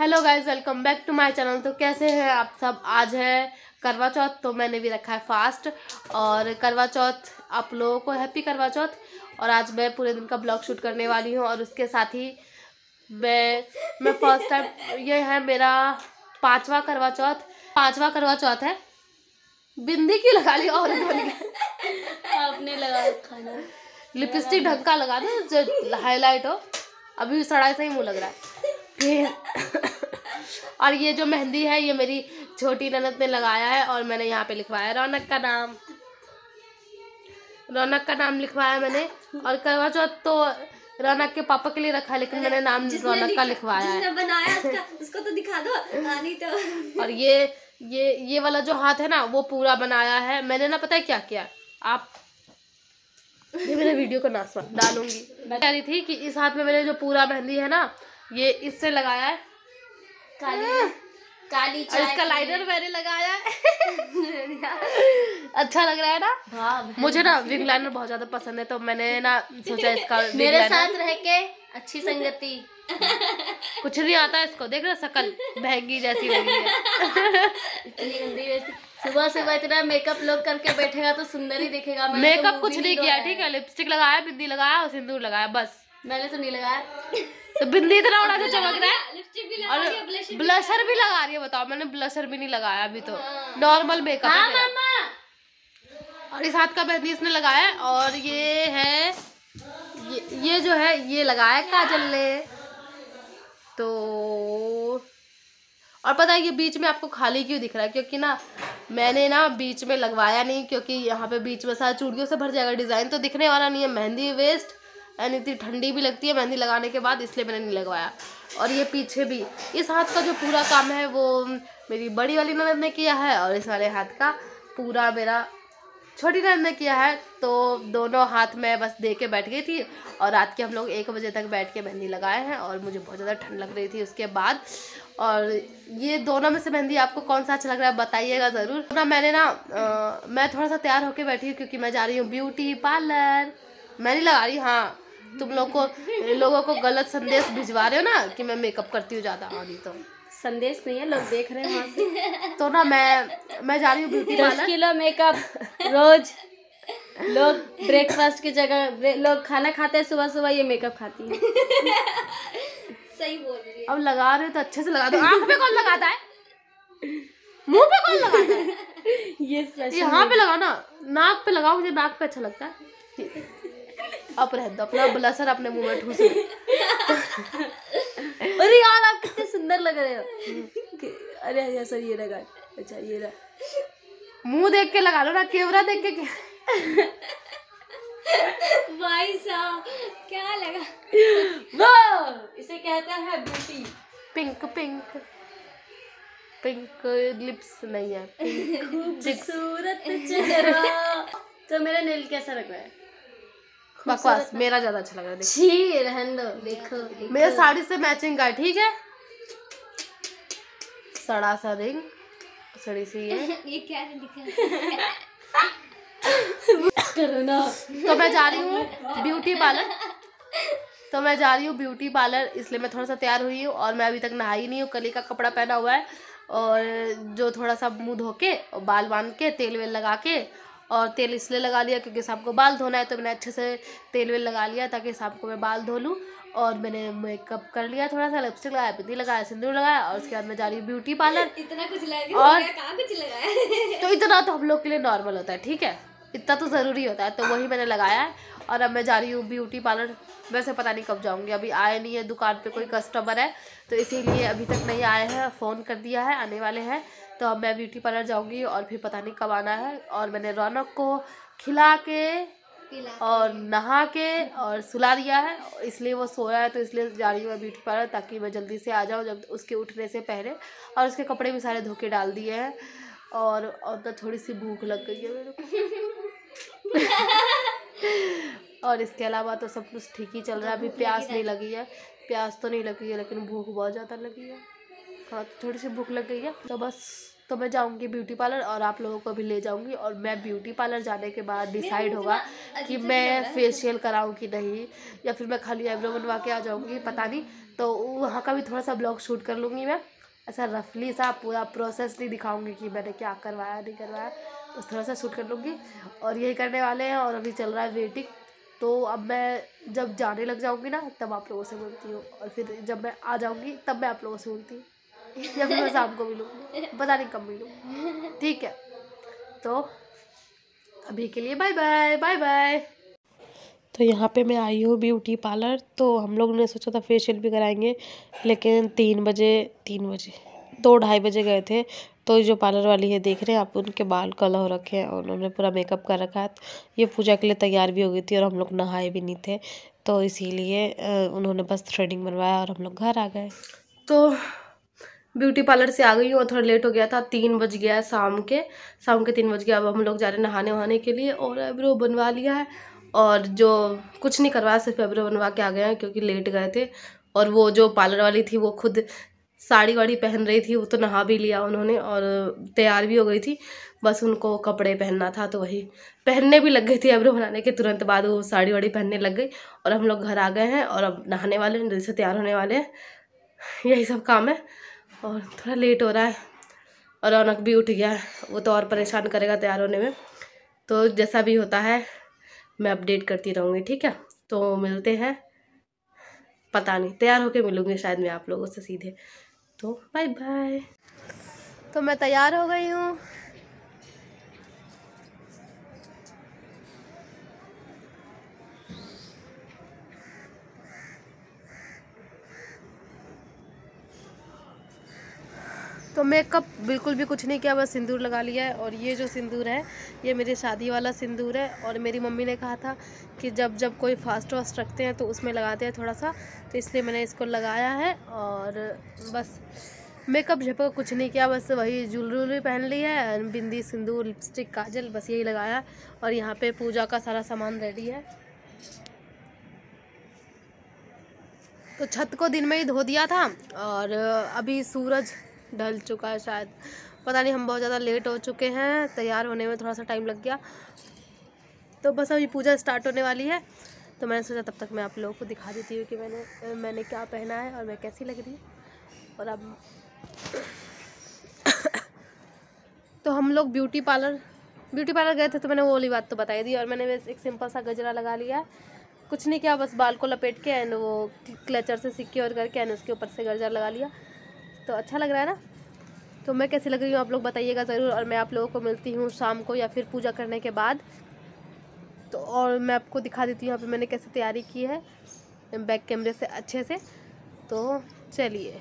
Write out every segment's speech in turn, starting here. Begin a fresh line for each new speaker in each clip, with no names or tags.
Hello guys, welcome back to my channel. तो कैसे हैं आप सब। आज है करवा चौथ, तो मैंने भी रखा है फास्ट। और करवा चौथ आप लोगों को हैप्पी करवा चौथ। और आज मैं पूरे दिन का ब्लॉग शूट करने वाली हूँ। और उसके साथ ही मैं फर्स्ट टाइम, ये है मेरा पांचवा करवा चौथ है। बिंदी क्यों लगा ली और
आपने लगा रखा है।
लिपस्टिक ढंग का लगा दो जो हाईलाइट हो। अभी सड़ा से ही मुँह लग रहा है फिर। और ये जो मेहंदी है ये मेरी छोटी ननद ने लगाया है। और मैंने यहाँ पे लिखवाया है रौनक का नाम लिखवाया मैंने। और करवा चौथ तो रौनक के पापा के लिए रखा है, लेकिन मैंने नाम रौनक का लिखवाया है।
बनाया उसको तो दिखा दो। नहीं तो। और
ये वाला जो हाथ है ना वो पूरा बनाया है मैंने ना। पता है क्या किया, आप ये मेरे वीडियो को नाच डालूंगी। मैं कह रही थी कि इस हाथ में मैंने जो पूरा मेहंदी है ना ये इससे लगाया है काली
चाय।
और इसका लाइनर मैंने लगाया है। अच्छा लग रहा है ना।
हाँ,
मुझे ना विंग लाइनर बहुत ज्यादा पसंद है, तो मैंने ना सोचा इसका
मेरे साथ रह के अच्छी संगति।
कुछ नहीं आता इसको, देख रहे शकल बहंगी जैसी लगी है।
सुबह सुबह इतना मेकअप लोग करके बैठेगा तो सुंदर ही दिखेगा।
मेकअप तो कुछ नहीं किया, ठीक है। लिपस्टिक लगाया, बिंदी लगाया और सिंदूर लगाया, बस।
मैंने तो नहीं लगाया।
तो बिंदी इतना बड़ा जो चमक रहा है। और ब्लशर भी लगा रही है, बताओ। मैंने ब्लशर भी नहीं लगाया अभी, तो नॉर्मल मेकअप है मेरा। और इस हाथ का मेहंदी इसने लगाया है। और ये है ये जो है ये लगाया काजल ने। तो और पता है ये बीच में आपको खाली क्यों दिख रहा है, क्योंकि ना मैंने ना बीच में लगवाया नहीं, क्योंकि यहाँ पे बीच में सारा चूड़ियों से भर जाएगा, डिज़ाइन तो दिखने वाला नहीं है। मेहंदी वेस्ट एंड इतनी ठंडी भी लगती है मेहंदी लगाने के बाद, इसलिए मैंने नहीं लगवाया। और ये पीछे भी इस हाथ का जो पूरा काम है वो मेरी बड़ी वाली ननद ने किया है। और इस वाले हाथ का पूरा मेरा छोटी ननद ने किया है। तो दोनों हाथ में बस दे के बैठ गई थी। और रात के हम लोग 1 बजे तक बैठ के मेहंदी लगाए हैं। और मुझे बहुत ज़्यादा ठंड लग रही थी उसके बाद। और ये दोनों में से मेहंदी आपको कौन सा अच्छा लग रहा है बताइएगा ज़रूर ना। मैं थोड़ा सा तैयार होके बैठी हूँ, क्योंकि मैं जा रही हूँ ब्यूटी पार्लर। मैं नहीं लगा रही, हाँ तुम लोगों को गलत संदेश भिजवा रहे हो ना कि मैं मेकअप करती हूँ ज़्यादा। और नहीं तो
संदेश नहीं है, लोग देख रहे हैं वहाँ से।
तो ना मैं जा रही हूँ ब्यूटी पार्लर।
10 किलो मेकअप रोज। लोग ब्रेकफास्ट की जगह लोग खाना खाते हैं सुबह सुबह, ये मेकअप खाती है। सही बोल रही है।
अब लगा रहे हो तो अच्छे से लगा दो। आँख पे कौन लगाता है, मुंह पे कौन लगाता है। ये यहाँ पे लगाना, नाक पे लगाओ, मुझे नाक पे अच्छा लगता है। अब रह दो अपना ब्लशर अपने मुंह में ठूस।
अरे यार आप कितने सुंदर लग रहे हो। अरे ऐसा ये लगा, अच्छा ये रहा।
मुंह देख के लगा लो ना, कैमरा देख के।
भाई साहब क्या लगा। वो इसे कहते हैं ब्यूटी।
पिंक लिप्स नहीं है,
खूबसूरत चेहरा। तो मेरा नेल कैसा लग रहा है?
बकवास, मेरा ज्यादा अच्छा लग रहा है।
छी रहने दो, देखो
मेरे साड़ी से मैचिंग का, ठीक है। सड़ा सा रिंग, सड़ी सी
ये क्या दिखा करो ना।
तो मैं जा रही हूँ ब्यूटी पार्लर। इसलिए मैं थोड़ा सा तैयार हुई हूँ। और मैं अभी तक नहाई नहीं हूँ, कली का कपड़ा पहना हुआ है। और जो थोड़ा सा मुंह धो के और बाल बांध के तेल वेल लगा के, और तेल इसलिए लगा लिया क्योंकि शाम को बाल धोना है, तो मैंने अच्छे से तेल वेल लगा लिया ताकि शाम को मैं बाल धो लूँ। और मैंने मेकअप कर लिया, थोड़ा सा लिपस्टिक लगाया, बिंदी लगाया, सिंदूर लगाया। और उसके बाद मैं जा रही हूँ ब्यूटी पार्लर।
इतना कुछ लगा
और
कहाँ कुछ लगाया।
तो इतना तो हम लोग के लिए नॉर्मल होता है, ठीक है, इतना तो ज़रूरी होता है, तो वही मैंने लगाया है। और अब मैं जा रही हूँ ब्यूटी पार्लर। वैसे पता नहीं कब जाऊँगी, अभी आए नहीं है, दुकान पे कोई कस्टमर है तो इसीलिए अभी तक नहीं आए हैं। फ़ोन कर दिया है, आने वाले हैं। तो अब मैं ब्यूटी पार्लर जाऊँगी और फिर पता नहीं कब आना है। और मैंने रौनक को खिला के और नहा के और सुला दिया है, इसलिए वो सोया है। तो इसलिए जा रही हूँ मैं ब्यूटी पार्लर, ताकि मैं जल्दी से आ जाऊँ जब उसके उठने से पहले। और उसके कपड़े भी सारे धो के डाल दिए हैं। और तो थोड़ी सी भूख लग गई है मेरे को। और इसके अलावा तो सब कुछ ठीक ही चल रहा है। अभी प्यास नहीं लगी है, प्यास तो नहीं लगी है, लेकिन भूख बहुत ज़्यादा लगी है। हाँ, थोड़ी सी भूख लग गई है। तो बस तो मैं जाऊंगी ब्यूटी पार्लर और आप लोगों को भी ले जाऊंगी। और मैं ब्यूटी पार्लर जाने के बाद डिसाइड होगा कि मैं फेशियल कराऊं कि नहीं, या फिर मैं खाली आईब्रो बनवा के आ जाऊंगी, पता नहीं। तो वहाँ का भी थोड़ा सा ब्लॉग शूट कर लूँगी मैं, ऐसा रफली सा पूरा प्रोसेस नहीं दिखाऊंगी कि मैंने क्या करवाया नहीं करवाया, बस थोड़ा सा शूट कर लूँगी। और यही करने वाले हैं। और अभी चल रहा है वेटिंग। तो अब मैं जब जाने लग जाऊंगी ना तब आप लोगों से मिलती हूँ, और फिर जब मैं आ जाऊंगी तब मैं आप लोगों से मिलती हूँ, या फिर मैं शाम को मिलूँगी, पता नहीं कब मिलूँ। ठीक है, तो अभी के लिए बाय बाय बाय बाय। तो यहाँ पे मैं आई हूँ ब्यूटी पार्लर। तो हम लोग ने सोचा था फेशियल भी कराएंगे, लेकिन 3 बजे 2-2:30 बजे गए थे। तो जो पार्लर वाली है देख रहे हैं आप, उनके बाल कलर हो रखे हैं और उन्होंने पूरा मेकअप कर रखा है। ये पूजा के लिए तैयार भी हो गई थी और हम लोग नहाए भी नहीं थे, तो इसीलिए उन्होंने बस थ्रेडिंग बनवाया और हम लोग घर आ गए। तो ब्यूटी पार्लर से आ गई हूँ और थोड़ा लेट हो गया था, 3 बज गया शाम के 3 बज गया। अब हम लोग जा रहे हैं नहाने वहाने के लिए, और आईब्रो बनवा लिया है। और जो कुछ नहीं करवाया, सिर्फ आईब्रो बनवा के आ गए हैं क्योंकि लेट गए थे। और वो जो पार्लर वाली थी वो खुद साड़ी वाड़ी पहन रही थी, वो तो नहा भी लिया उन्होंने और तैयार भी हो गई थी, बस उनको कपड़े पहनना था तो वही पहनने भी लग गई थी। आईब्रो बनाने के तुरंत बाद वो साड़ी वाड़ी पहनने लग गई। और हम लोग घर आ गए हैं और अब नहाने वाले हैं, जल्दी से तैयार होने वाले हैं, यही सब काम है। और थोड़ा लेट हो रहा है और रौनक भी उठ गया है, वो तो और परेशान करेगा तैयार होने में। तो जैसा भी होता है मैं अपडेट करती रहूँगी, ठीक है। तो मिलते हैं, पता नहीं तैयार होके मिलूँगी शायद मैं आप लोगों से सीधे। तो बाय बाय। तो मैं तैयार हो गई हूँ। तो मेकअप बिल्कुल भी कुछ नहीं किया, बस सिंदूर लगा लिया है। और ये जो सिंदूर है ये मेरी शादी वाला सिंदूर है। और मेरी मम्मी ने कहा था कि जब जब कोई फास्ट वास्ट रखते हैं तो उसमें लगाते हैं थोड़ा सा, तो इसलिए मैंने इसको लगाया है। और बस मेकअप झपक कुछ नहीं किया, बस वही ज्वेलरी पहन ली है, बिंदी सिंदूर लिपस्टिक काजल बस यही लगाया। और यहाँ पे पूजा का सारा सामान रेडी है। तो छत को दिन में ही धो दिया था और अभी सूरज ढल चुका है शायद, पता नहीं। हम बहुत ज़्यादा लेट हो चुके हैं, तैयार होने में थोड़ा सा टाइम लग गया। तो बस अभी पूजा स्टार्ट होने वाली है, तो मैंने सोचा तब तक मैं आप लोगों को दिखा देती हूँ कि मैंने क्या पहना है और मैं कैसी लग रही हूँ। और अब तो हम लोग ब्यूटी पार्लर गए थे, तो मैंने वो वाली बात तो बताई दी। और मैंने बस एक सिंपल सा गजरा लगा लिया, कुछ नहीं किया, बस बाल को लपेट के एंड वो क्लचर से सिक्योर करके एंड उसके ऊपर से गजरा लगा लिया। तो अच्छा लग रहा है ना। तो मैं कैसी लग रही हूँ आप लोग बताइएगा ज़रूर। और मैं आप लोगों को मिलती हूँ शाम को या फिर पूजा करने के बाद। तो और मैं आपको दिखा देती हूँ यहाँ पे मैंने कैसे तैयारी की है बैक कैमरे से अच्छे से। तो चलिए।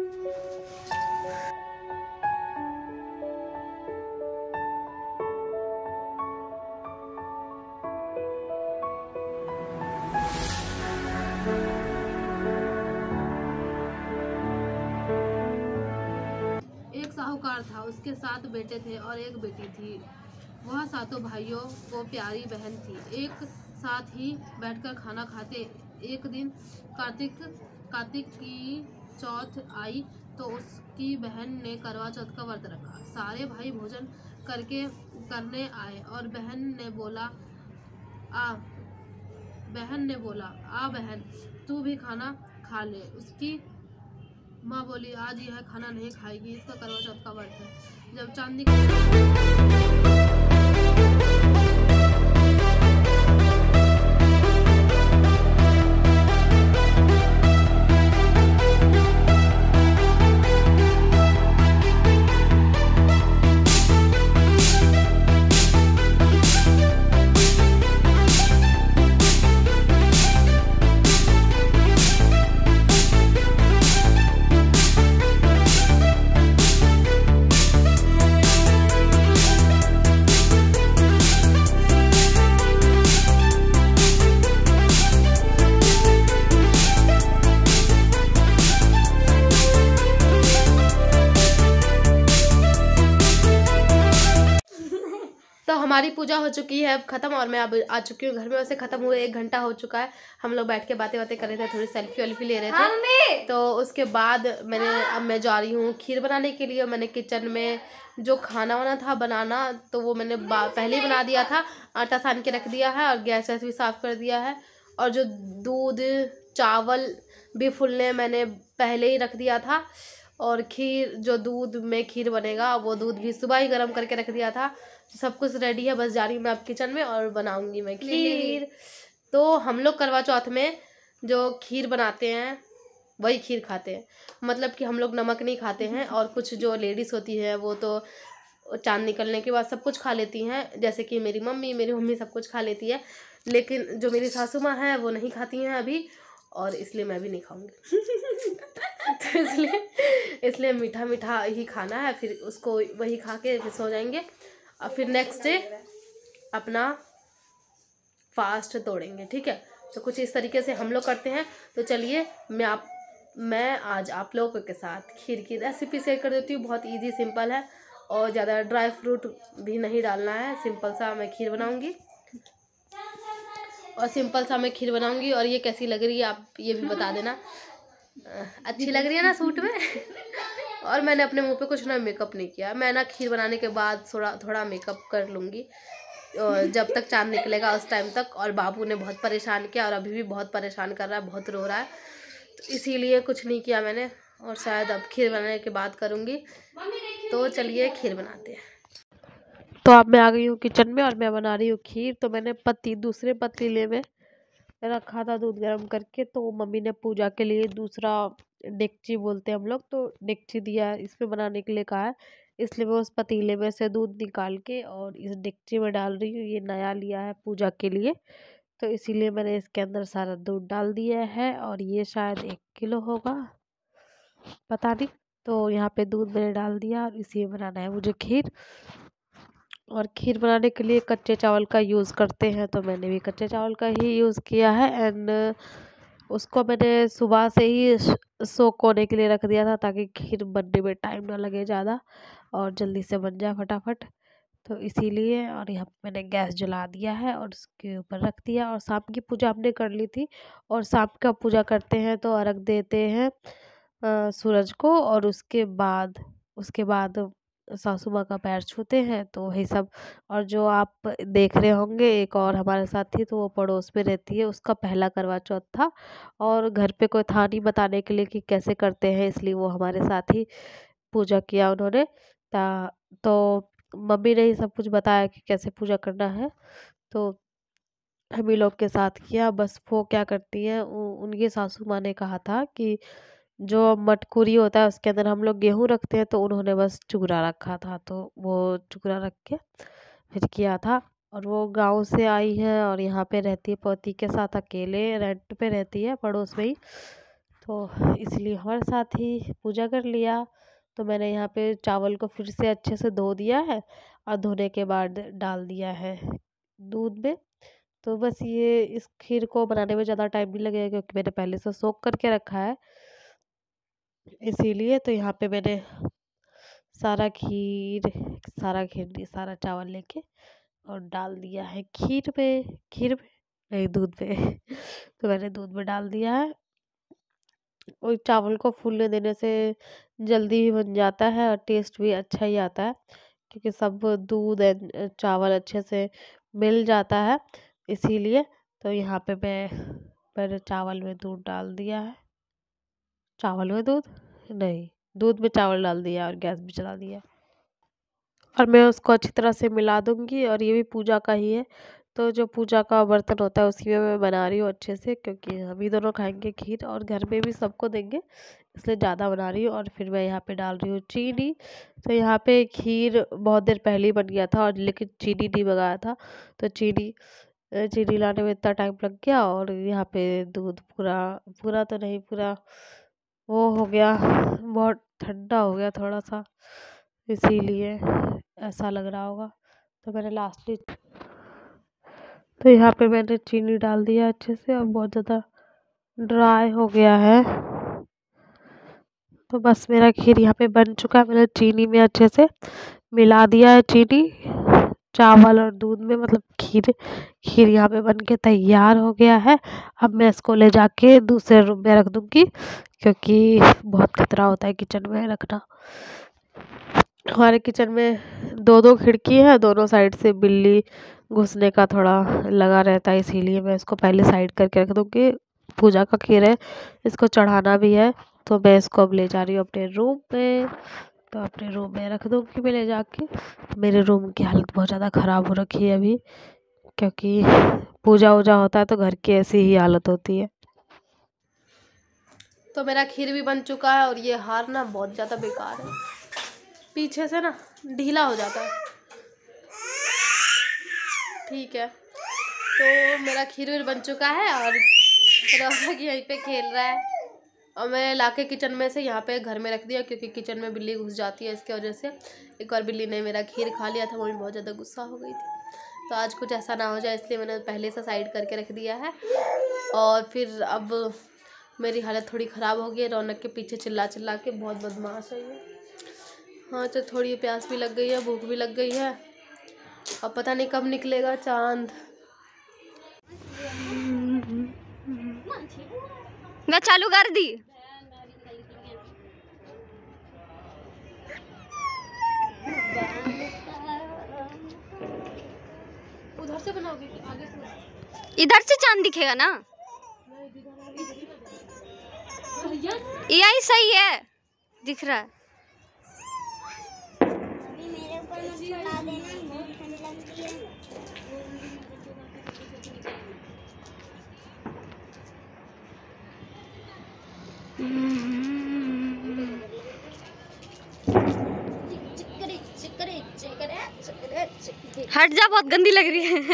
साहूकार था, उसके 7 बेटे थे और 1 बेटी थी। वह 7 भाइयों को प्यारी बहन थी, एक साथ ही बैठकर खाना खाते। एक दिन कार्तिक की चौथ आई तो उसकी बहन ने करवा चौथ का व्रत रखा। सारे भाई भोजन करने आए और बहन ने बोला आ बहन तू भी खाना खा ले। उसकी माँ बोली आज यह खाना नहीं खाएगी, इसका करवा चौथ का व्रत है। जब चांदी हमारी पूजा हो चुकी है अब ख़त्म, और मैं अब आ चुकी हूँ घर में। वैसे ख़त्म हुए 1 घंटा हो चुका है। हम लोग बैठ के बातें कर रहे थे, थोड़ी सेल्फी वेल्फी ले रहे थे। तो उसके बाद अब मैं जा रही हूँ खीर बनाने के लिए। मैंने किचन में जो खाना वाना था बनाना, तो वो मैंने पहले ही बना दिया था। आटा सान के रख दिया है और गैस वैस भी साफ़ कर दिया है। और जो दूध चावल भी फूलने मैंने पहले ही रख दिया था। और खीर, जो दूध में खीर बनेगा वो दूध भी सुबह ही गर्म करके रख दिया था। सब कुछ रेडी है, बस जा रही हूँ मैं अब किचन में और बनाऊंगी मैं खीर। तो हम लोग करवा चौथ में जो खीर बनाते हैं वही खीर खाते हैं। मतलब कि हम लोग नमक नहीं खाते हैं। और कुछ जो लेडीज़ होती है वो तो चांद निकलने के बाद सब कुछ खा लेती हैं, जैसे कि मेरी मम्मी सब कुछ खा लेती है। लेकिन जो मेरी सासू माँ है वो नहीं खाती हैं अभी, और इसलिए मैं भी नहीं खाऊंगी। तो इसलिए मीठा मीठा ही खाना है, फिर उसको वही खा के फिर सो जाएंगे। और फिर नेक्स्ट डे अपना फास्ट तोड़ेंगे, ठीक है। तो कुछ इस तरीके से हम लोग करते हैं। तो चलिए मैं आज आप लोगों के साथ खीर की रेसिपी शेयर कर देती हूँ। बहुत इजी सिंपल है, और ज़्यादा ड्राई फ्रूट भी नहीं डालना है। सिंपल सा मैं खीर बनाऊँगी, और ये कैसी लग रही है आप ये भी बता देना। अच्छी लग रही है ना सूट में। और मैंने अपने मुंह पे कुछ ना मेकअप नहीं किया। मैं ना खीर बनाने के बाद थोड़ा मेकअप कर लूँगी, और जब तक चांद निकलेगा उस टाइम तक। और बाबू ने बहुत परेशान किया और अभी भी बहुत परेशान कर रहा है, बहुत रो रहा है, तो इसीलिए कुछ नहीं किया मैंने। और शायद अब खीर बनाने के बाद करूँगी। तो चलिए खीर बनाते हैं। तो अब मैं आ गई हूँ किचन में और मैं बना रही हूँ खीर। तो मैंने दूसरे पतीले में रखा था दूध गर्म करके। तो मम्मी ने पूजा के लिए दूसरा डेगची बोलते हैं हम लोग, तो डेगची दिया है, इसमें बनाने के लिए कहा है। इसलिए मैं उस पतीले में से दूध निकाल के और इस डेगची में डाल रही हूँ। ये नया लिया है पूजा के लिए, तो इसीलिए मैंने इसके अंदर सारा दूध डाल दिया है। और ये शायद 1 किलो होगा, पता नहीं। तो यहाँ पे दूध मैंने डाल दिया और इसी में बनाना है मुझे खीर। और खीर बनाने के लिए कच्चे चावल का यूज़ करते हैं, तो मैंने भी कच्चे चावल का ही यूज़ किया है। एंड उसको मैंने सुबह से ही सोक होने के लिए रख दिया था, ताकि खीर बनने में टाइम ना लगे ज़्यादा और जल्दी से बन जाए फटाफट। तो इसीलिए, और यहाँ पे मैंने गैस जला दिया है और उसके ऊपर रख दिया। और शाम की पूजा हमने कर ली थी, और शाम का पूजा करते हैं तो अर्घ देते हैं सूरज को, और उसके बाद सासू माँ का पैर छूते हैं, तो वही सब। और जो आप देख रहे होंगे एक और हमारे साथ थी, तो वो पड़ोस में रहती है, उसका पहला करवा चौथ था, और घर पे कोई था नहीं बताने के लिए कि कैसे करते हैं, इसलिए वो हमारे साथ ही पूजा किया उन्होंने। तो मम्मी ने ही सब कुछ बताया कि कैसे पूजा करना है, तो हम ही लोग के साथ किया। बस वो क्या करती हैं, उनकी सासू माँ ने कहा था कि जो मटकुरी होता है उसके अंदर हम लोग गेहूँ रखते हैं, तो उन्होंने बस चूरा रखा था, तो वो चूरा रख के फिर किया था। और वो गांव से आई है और यहाँ पे रहती है पति के साथ, अकेले रेंट पे रहती है पड़ोस में ही, तो इसलिए हमारे साथ ही पूजा कर लिया। तो मैंने यहाँ पे चावल को फिर से अच्छे से धो दिया है, और धोने के बाद डाल दिया है दूध में। तो बस ये इस खीर को बनाने में ज़्यादा टाइम नहीं लगेगा, क्योंकि मैंने पहले से सोक करके रखा है, इसीलिए। तो यहाँ पे मैंने सारा चावल लेके और डाल दिया है खीर में नहीं, दूध में। तो मैंने दूध में डाल दिया है। और चावल को फूलने देने से जल्दी भी बन जाता है और टेस्ट भी अच्छा ही आता है, क्योंकि सब दूध एंड चावल अच्छे से मिल जाता है, इसीलिए। तो यहाँ पे मैंने चावल में दूध डाल दिया है, चावल में दूध नहीं, दूध में चावल डाल दिया और गैस भी चला दिया। और मैं उसको अच्छी तरह से मिला दूंगी। और ये भी पूजा का ही है, तो जो पूजा का बर्तन होता है उसी में मैं बना रही हूँ अच्छे से, क्योंकि हम ही दोनों खाएंगे खीर और घर में भी सबको देंगे, इसलिए ज़्यादा बना रही हूँ। और फिर मैं यहाँ पे डाल रही हूँ चीनी। तो यहाँ पे खीर बहुत देर पहले ही बन गया था, और लेकिन चीनी नहीं मंगाया था, तो चीनी लाने में इतना टाइम लग गया। और यहाँ पे दूध पूरा तो नहीं, पूरा वो हो गया, बहुत ठंडा हो गया थोड़ा सा, इसीलिए ऐसा लग रहा होगा। तो मैंने लास्टली, तो यहाँ पे मैंने चीनी डाल दिया अच्छे से, और बहुत ज़्यादा ड्राई हो गया है। तो बस मेरा खीर यहाँ पे बन चुका है। मैंने चीनी में अच्छे से मिला दिया है चीनी, चावल और दूध में, मतलब खीर खीर यहाँ पे बन के तैयार हो गया है। अब मैं इसको ले जाके दूसरे रूम में रख दूँगी, क्योंकि बहुत खतरा होता है किचन में रखना। हमारे किचन में 2-2 खिड़की है, दोनों साइड से बिल्ली घुसने का थोड़ा लगा रहता है, इसीलिए मैं इसको पहले साइड करके रख दूँगी। पूजा का खीर है, इसको चढ़ाना भी है, तो मैं इसको अब ले जा रही हूँ अपने रूम में। तो अपने रूम में रख दूँगी मैं ले जाके। मेरे रूम की हालत बहुत ज़्यादा ख़राब हो रखी है अभी, क्योंकि पूजा वूजा होता है तो घर की ऐसी ही हालत होती है। तो मेरा खीर भी बन चुका है, और ये हार ना बहुत ज़्यादा बेकार है, पीछे से ना ढीला हो जाता है। ठीक है, तो मेरा खीर भी बन चुका है, और रौनक यहीं पे खेल रहा है, और मैं लाके किचन में से यहाँ पे घर में रख दिया, क्योंकि किचन में बिल्ली घुस जाती है, इसके वजह से। एक और बिल्ली ने मेरा खीर खा लिया था, मम्मी बहुत ज़्यादा गुस्सा हो गई थी। तो आज कुछ ऐसा ना हो जाए, इसलिए मैंने पहले से साइड करके रख दिया है। और फिर अब मेरी हालत थोड़ी ख़राब हो गई है, रौनक के पीछे चिल्ला चिल्ला के, बहुत बदमाश है ये। हाँ, तो थोड़ी प्यास भी लग गई है, भूख भी लग गई है, अब पता नहीं कब निकलेगा चांद।
मैं चालू कर दी।
उधर से बनाओगे कि आगे से?
इधर से चांद दिखेगा ना, यही सही है, दिख रहा है। हट जा, बहुत गंदी लग रही है।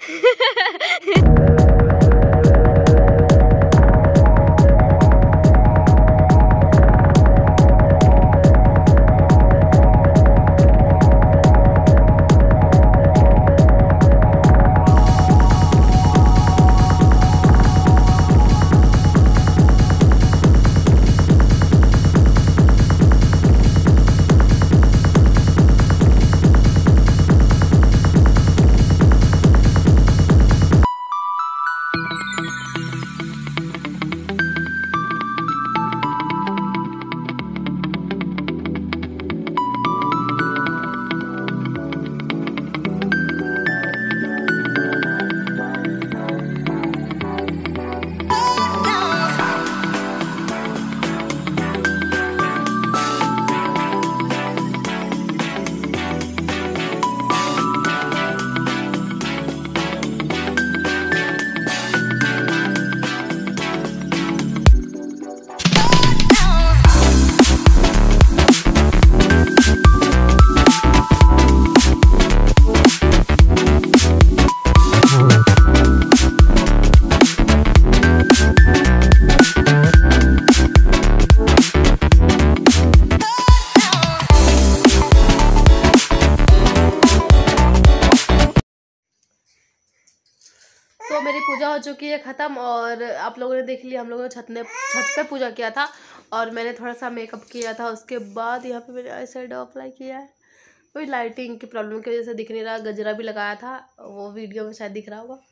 तो मेरी पूजा हो चुकी है ख़त्म, और आप लोगों ने देख लिया, हम लोगों ने छत पे पूजा किया था, और मैंने थोड़ा सा मेकअप किया था। उसके बाद यहाँ पे मैंने आई शेडो अप्लाई किया है, कोई लाइटिंग की प्रॉब्लम की वजह से दिख नहीं रहा। गजरा भी लगाया था, वो वीडियो में शायद दिख रहा होगा।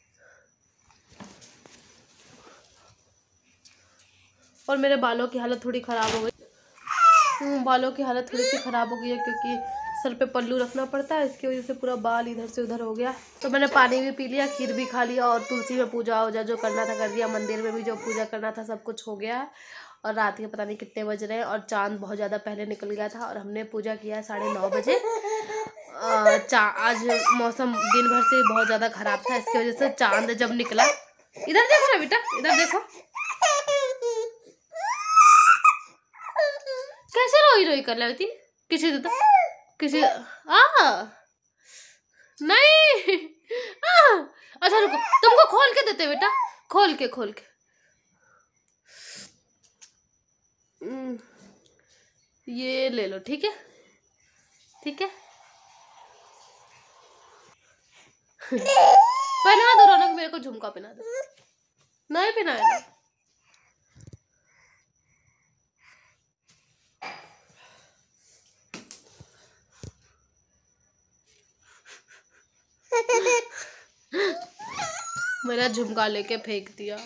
और मेरे बालों की हालत थोड़ी ख़राब हो गई, बालों की हालत थोड़ी सी ख़राब हो गई है, क्योंकि सर पे पल्लू रखना पड़ता है, इसकी वजह से पूरा बाल इधर से उधर हो गया। तो मैंने पानी भी पी लिया, खीर भी खा लिया, और तुलसी में पूजा वूजा जो करना था कर दिया, मंदिर में भी जो पूजा करना था सब कुछ हो गया है। और रात के पता नहीं कितने बज रहे हैं, और चांद बहुत ज़्यादा पहले निकल गया था, और हमने पूजा किया है 9:30 बजे। आज मौसम दिन भर से बहुत ज़्यादा ख़राब था, इसकी वजह से चांद जब निकला, इधर देखो ना बेटा, इधर देखो कैसे रोई रोई कर रही थी। किसी तो किसी नहीं अच्छा रुको, तुमको खोल के देते बेटा, खोल के ये ले लो, ठीक है ठीक है। पहना दो रौनक, मेरे को झुमका पहना दो। नहीं पहनाया ना, मेरा झुमका लेके फेंक दिया।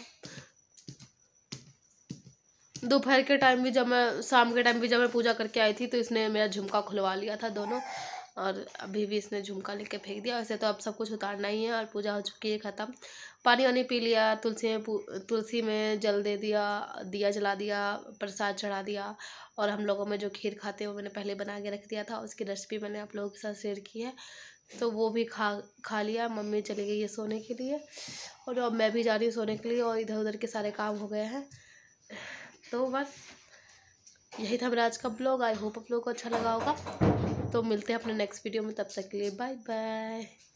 दोपहर के टाइम भी जब मैं शाम के टाइम भी जब मैं पूजा करके आई थी तो इसने मेरा झुमका खुलवा लिया था दोनों, और अभी भी इसने झुमका लेके फेंक दिया। वैसे तो अब सब कुछ उतारना ही है और पूजा हो चुकी है ख़त्म। पानी वानी पी लिया, तुलसी में जल दे दिया, दिया जला दिया, प्रसाद चढ़ा दिया। और हम लोगों में जो खीर खाते हैं वो मैंने पहले बना के रख दिया था, उसकी रेसिपी मैंने आप लोगों के साथ शेयर की है, तो वो भी खा लिया। मम्मी चली गई है सोने के लिए और अब मैं भी जा रही हूँ सोने के लिए, और इधर उधर के सारे काम हो गए हैं। तो बस यही था मेरा आज का ब्लॉग। आई होप आप लोगों को अच्छा लगा होगा। तो मिलते हैं अपने नेक्स्ट वीडियो में, तब तक के लिए बाय बाय।